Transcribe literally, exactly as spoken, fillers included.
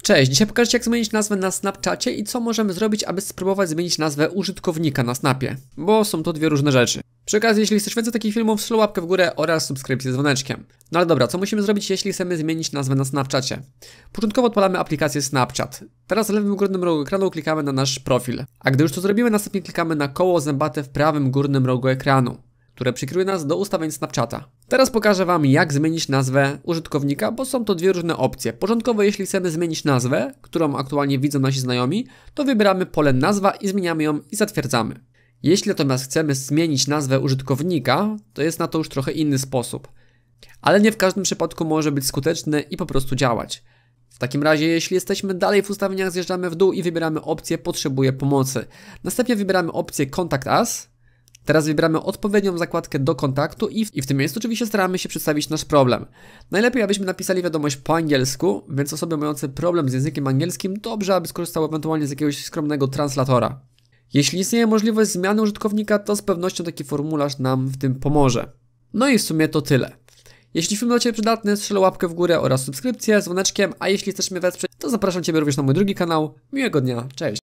Cześć, dzisiaj pokażę Ci, jak zmienić nazwę na Snapchacie i co możemy zrobić, aby spróbować zmienić nazwę użytkownika na Snapie, bo są to dwie różne rzeczy. Przy okazji, jeśli chcesz więcej takich filmów, ślub łapkę w górę oraz subskrypcję z dzwoneczkiem. No ale dobra, co musimy zrobić, jeśli chcemy zmienić nazwę na Snapchacie? Początkowo odpalamy aplikację Snapchat. Teraz w lewym górnym rogu ekranu klikamy na nasz profil. A gdy już to zrobimy, następnie klikamy na koło zębate w prawym górnym rogu ekranu, które przykieruje nas do ustawień Snapchata. Teraz pokażę Wam, jak zmienić nazwę użytkownika, bo są to dwie różne opcje. Początkowo, jeśli chcemy zmienić nazwę, którą aktualnie widzą nasi znajomi, to wybieramy pole nazwa i zmieniamy ją i zatwierdzamy. Jeśli natomiast chcemy zmienić nazwę użytkownika, to jest na to już trochę inny sposób. Ale nie w każdym przypadku może być skuteczny i po prostu działać. W takim razie, jeśli jesteśmy dalej w ustawieniach, zjeżdżamy w dół i wybieramy opcję Potrzebuję pomocy. Następnie wybieramy opcję Contact Us. Teraz wybieramy odpowiednią zakładkę do kontaktu i w, i w tym miejscu oczywiście staramy się przedstawić nasz problem. Najlepiej, abyśmy napisali wiadomość po angielsku, więc osoby mające problem z językiem angielskim dobrze, aby skorzystały ewentualnie z jakiegoś skromnego translatora. Jeśli istnieje możliwość zmiany użytkownika, to z pewnością taki formularz nam w tym pomoże. No i w sumie to tyle. Jeśli film dla Ciebie przydatny, strzel łapkę w górę oraz subskrypcję z dzwoneczkiem, a jeśli chcesz mnie wesprzeć, to zapraszam Ciebie również na mój drugi kanał. Miłego dnia, cześć!